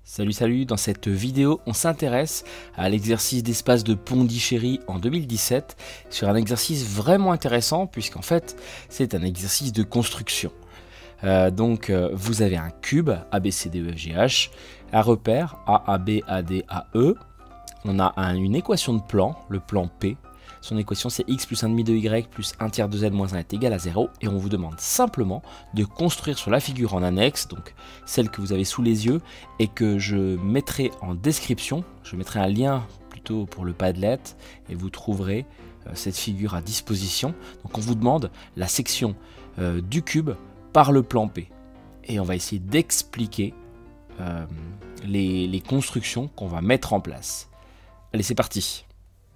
Salut, dans cette vidéo, on s'intéresse à l'exercice d'espace de Pondichéry en 2017 sur un exercice vraiment intéressant puisqu'en fait, c'est un exercice de construction. Vous avez un cube ABCDEFGH, un repère AAB, on a une équation de plan, le plan P. Son équation c'est x plus 1,5 de y plus 1 tiers de z moins 1 est égal à 0 et on vous demande simplement de construire sur la figure en annexe, donc celle que vous avez sous les yeux et que je mettrai en description, je mettrai un lien plutôt pour le Padlet et vous trouverez cette figure à disposition. Donc on vous demande la section du cube par le plan P et on va essayer d'expliquer les constructions qu'on va mettre en place. Allez, c'est parti.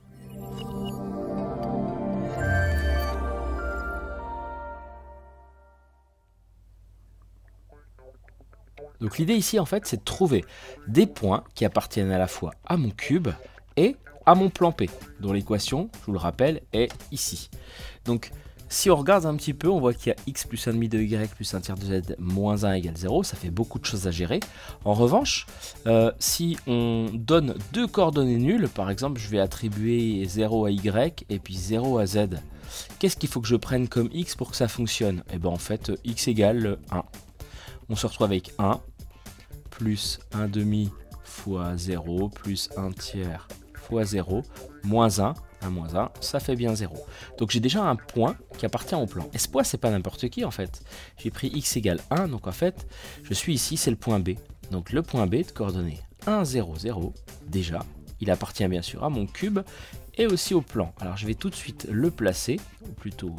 Donc l'idée ici en fait c'est de trouver des points qui appartiennent à la fois à mon cube et à mon plan P, dont l'équation, je vous le rappelle, est ici. Donc si on regarde un petit peu, on voit qu'il y a x plus 1,5 de y plus 1 tiers de z moins 1 égale 0, ça fait beaucoup de choses à gérer. En revanche, si on donne deux coordonnées nulles, par exemple je vais attribuer 0 à y et puis 0 à z, qu'est-ce qu'il faut que je prenne comme x pour que ça fonctionne? Et bien en fait x égale 1. On se retrouve avec 1 plus 1 demi fois 0 plus 1 tiers fois 0 moins 1 moins 1, ça fait bien 0. Donc j'ai déjà un point qui appartient au plan. Et ce point, c'est pas n'importe qui en fait. J'ai pris x égale 1, donc en fait, je suis ici, c'est le point B. Donc le point B de coordonnées 1, 0, 0, déjà, il appartient bien sûr à mon cube et aussi au plan. Alors je vais tout de suite le placer, ou plutôt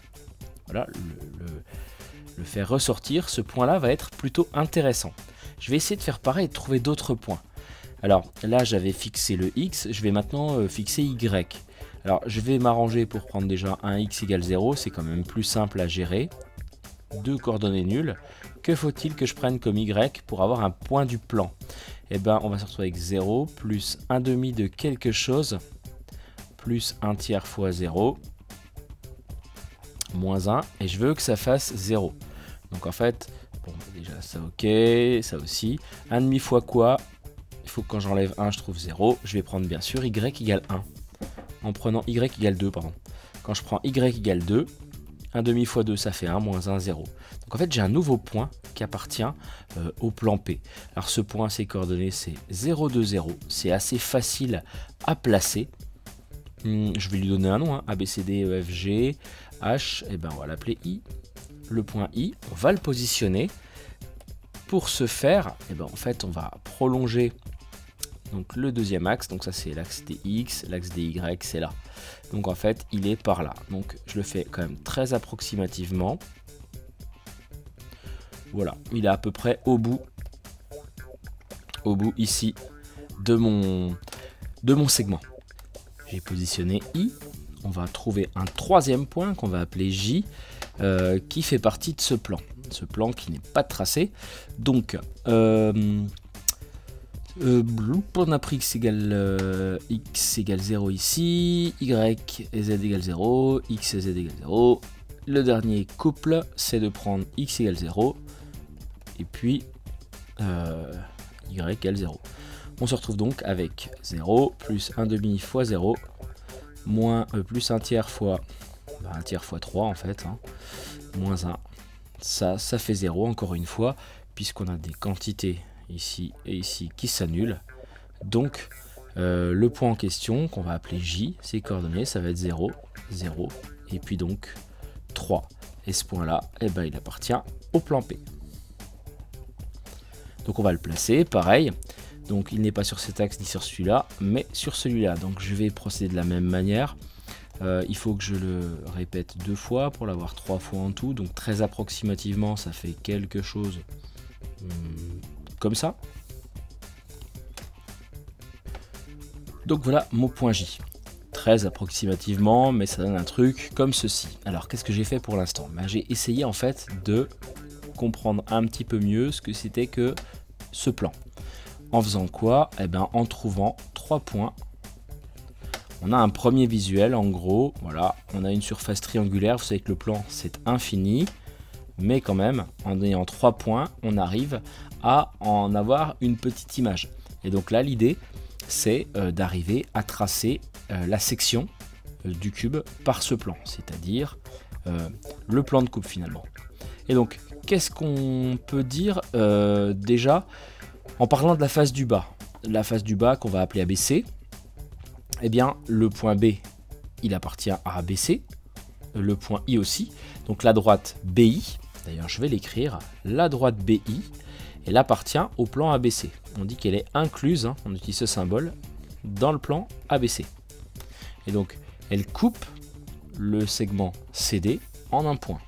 le faire ressortir. Ce point-là va être plutôt intéressant. Je vais essayer de faire pareil et de trouver d'autres points. Alors là, j'avais fixé le x, je vais maintenant fixer y. Alors je vais m'arranger pour prendre déjà un x égale 0, c'est quand même plus simple à gérer. Deux coordonnées nulles. Que faut-il que je prenne comme y pour avoir un point du plan? Eh bien, on va se retrouver avec 0 plus 1 demi de quelque chose plus 1 tiers fois 0 moins 1, et je veux que ça fasse 0. Donc en fait, bon, déjà ça ok, ça aussi. 1 demi fois quoi? Il faut que quand j'enlève 1, je trouve 0. Je vais prendre bien sûr y égale 1. En prenant y égale 2, pardon. Quand je prends y égale 2, 1 demi fois 2, ça fait 1, moins 1, 0. Donc en fait, j'ai un nouveau point qui appartient au plan P. Alors ce point, ses coordonnées, c'est 0, 2, 0. C'est assez facile à placer. Je vais lui donner un nom, hein. A, B, C, D, E, F, G, H, et ben on va l'appeler I. Le point I, on va le positionner. Pour ce faire, et ben en fait, on va prolonger donc le deuxième axe. Donc ça, c'est l'axe des X, l'axe des Y, c'est là. Donc en fait, il est par là. Donc je le fais quand même très approximativement. Voilà, il est à peu près au bout ici de mon segment. J'ai positionné I. On va trouver un troisième point qu'on va appeler J, qui fait partie de ce plan qui n'est pas tracé. Donc on a pris x égale 0 ici, y et z égale 0, x et z égale 0. Le dernier couple, c'est de prendre x égale 0 et puis y égale 0. On se retrouve donc avec 0 plus 1 demi fois 0 moins plus 1 tiers fois 3 en fait, hein, moins 1. Ça fait 0 encore une fois, puisqu'on a des quantités ici et ici qui s'annulent. Donc le point en question, qu'on va appeler J, ses coordonnées, ça va être 0, 0, et puis donc 3. Et ce point-là, eh ben, il appartient au plan P. Donc on va le placer, pareil. Donc il n'est pas sur cet axe ni sur celui-là, mais sur celui-là. Donc je vais procéder de la même manière. Il faut que je le répète 2 fois pour l'avoir 3 fois en tout. Donc très approximativement, ça fait quelque chose comme ça. Donc voilà mon point J. Très approximativement, mais ça donne un truc comme ceci. Alors qu'est-ce que j'ai fait pour l'instant? J'ai essayé en fait de comprendre un petit peu mieux ce que c'était que ce plan. En faisant quoi? Eh bien, en trouvant 3 points. On a un premier visuel, en gros, voilà, on a une surface triangulaire. Vous savez que le plan, c'est infini. Mais quand même, en ayant 3 points, on arrive à en avoir une petite image. Et donc là, l'idée, c'est d'arriver à tracer la section du cube par ce plan, c'est-à-dire le plan de coupe finalement. Et donc, qu'est-ce qu'on peut dire déjà en parlant de la face du bas? La face du bas qu'on va appeler ABC, eh bien, le point B, il appartient à ABC, le point I aussi, donc la droite BI, d'ailleurs je vais l'écrire, la droite BI, elle appartient au plan ABC. On dit qu'elle est incluse, hein, on utilise ce symbole, dans le plan ABC. Et donc, elle coupe le segment CD en un point.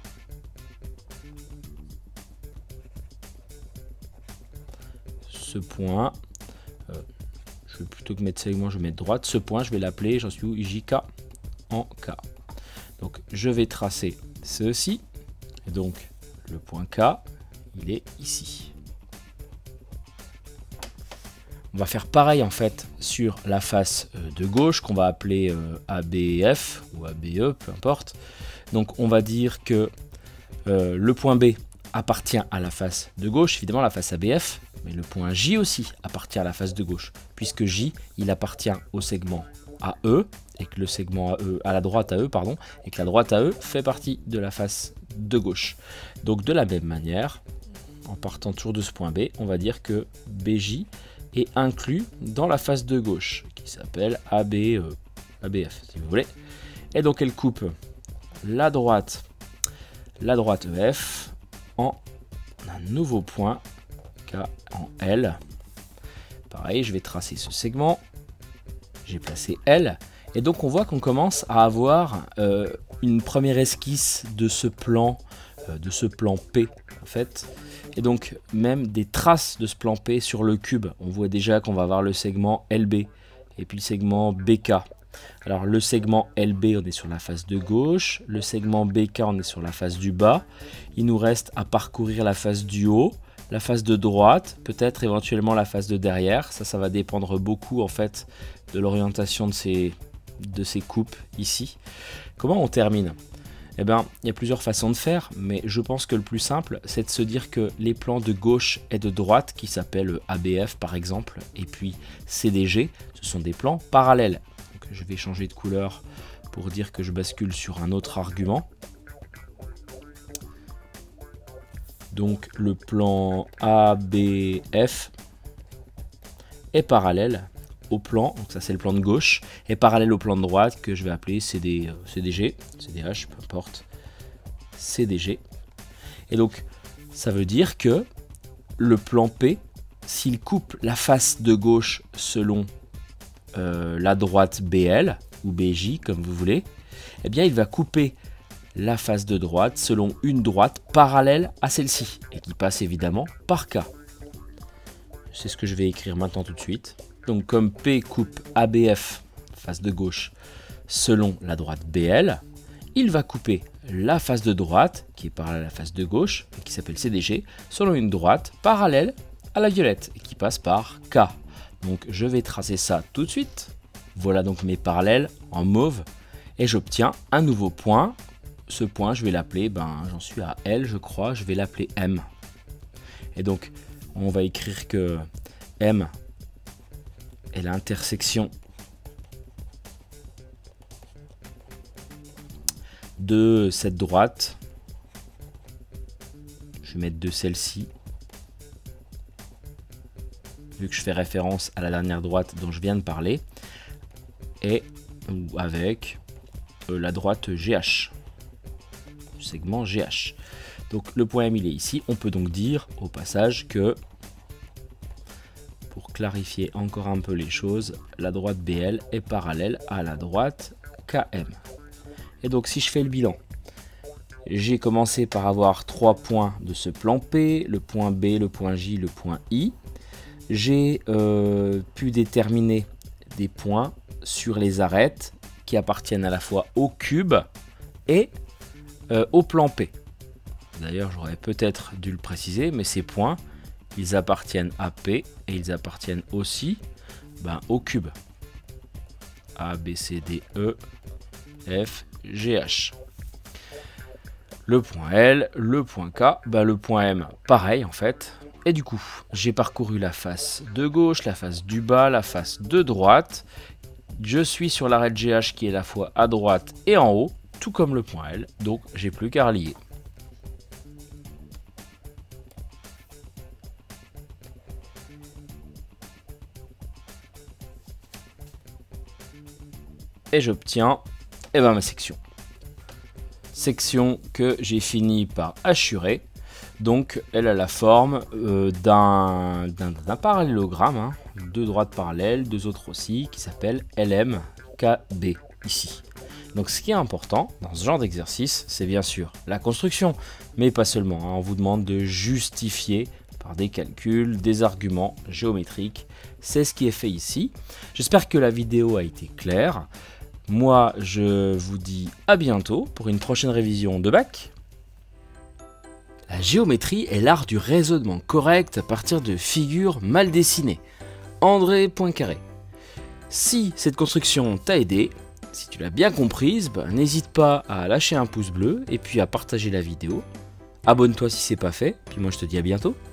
Ce point, je vais plutôt que mettre segment, je vais mettre droite. Ce point, je vais l'appeler, j'en suis où, JK en K. Donc, je vais tracer ceci. Et donc, le point K, il est ici. On va faire pareil en fait sur la face de gauche qu'on va appeler ABF ou ABE, peu importe. Donc on va dire que le point B appartient à la face de gauche, évidemment la face ABF, mais le point J aussi appartient à la face de gauche, puisque J il appartient au segment AE et que le segment AE à la droite AE pardon, et que la droite AE fait partie de la face de gauche. Donc de la même manière, en partant toujours de ce point B, on va dire que BJ est inclus dans la face de gauche qui s'appelle ABF si vous voulez. Et donc elle coupe la droite EF en un nouveau point K en L. Pareil, je vais tracer ce segment. J'ai placé L. Et donc on voit qu'on commence à avoir une première esquisse de ce plan P en fait. Et donc même des traces de ce plan P sur le cube. On voit déjà qu'on va avoir le segment LB et puis le segment BK. Alors le segment LB on est sur la face de gauche, le segment BK on est sur la face du bas. Il nous reste à parcourir la face du haut, la face de droite, peut-être éventuellement la face de derrière. Ça va dépendre beaucoup en fait de l'orientation de ces coupes ici. Comment on termine ? Eh bien, il y a plusieurs façons de faire, mais je pense que le plus simple, c'est de se dire que les plans de gauche et de droite, qui s'appellent ABF par exemple, et puis CDG, ce sont des plans parallèles. Donc, je vais changer de couleur pour dire que je bascule sur un autre argument. Donc, le plan ABF est parallèle au plan, donc ça c'est le plan de gauche, et parallèle au plan de droite que je vais appeler CDG, CDH, peu importe, CDG. Et donc ça veut dire que le plan P, s'il coupe la face de gauche selon la droite BL ou BJ comme vous voulez, eh bien il va couper la face de droite selon une droite parallèle à celle-ci et qui passe évidemment par K. C'est ce que je vais écrire maintenant tout de suite. Donc comme P coupe ABF, face de gauche, selon la droite BL, il va couper la face de droite, qui est parallèle à la face de gauche, et qui s'appelle CDG, selon une droite parallèle à la violette, et qui passe par K. Donc je vais tracer ça tout de suite. Voilà donc mes parallèles en mauve, et j'obtiens un nouveau point. Ce point, je vais l'appeler, j'en suis à L je crois, je vais l'appeler M. Et donc, on va écrire que M est l'intersection de cette droite. Je vais mettre de celle-ci, vu que je fais référence à la dernière droite dont je viens de parler, et avec la droite GH, segment GH. Donc le point M il est ici. On peut donc dire au passage que, pour clarifier encore un peu les choses, la droite BL est parallèle à la droite KM. Et donc si je fais le bilan, j'ai commencé par avoir 3 points de ce plan P, le point B, le point J, le point I. J'ai pu déterminer des points sur les arêtes qui appartiennent à la fois au cube et au plan P. D'ailleurs, j'aurais peut-être dû le préciser, mais ces points, ils appartiennent à P et ils appartiennent aussi au cube. A, B, C, D, E, F, G, H. le point L, le point K, le point M, pareil en fait. Et du coup, j'ai parcouru la face de gauche, la face du bas, la face de droite. Je suis sur l'arête GH qui est à la fois à droite et en haut, tout comme le point L, donc j'ai plus qu'à relier. Et j'obtiens ma section. Section que j'ai fini par hachurer. Donc elle a la forme d'un parallélogramme, hein, deux droites parallèles, deux autres aussi, qui s'appelle LMKB ici. Donc ce qui est important dans ce genre d'exercice, c'est bien sûr la construction, mais pas seulement, hein, on vous demande de justifier par des calculs, des arguments géométriques. C'est ce qui est fait ici. J'espère que la vidéo a été claire. Moi, je vous dis à bientôt pour une prochaine révision de bac. La géométrie est l'art du raisonnement correct à partir de figures mal dessinées. André Poincaré. Si cette construction t'a aidé, si tu l'as bien comprise, n'hésite pas à lâcher un pouce bleu et puis à partager la vidéo. Abonne-toi si c'est pas fait, puis moi je te dis à bientôt.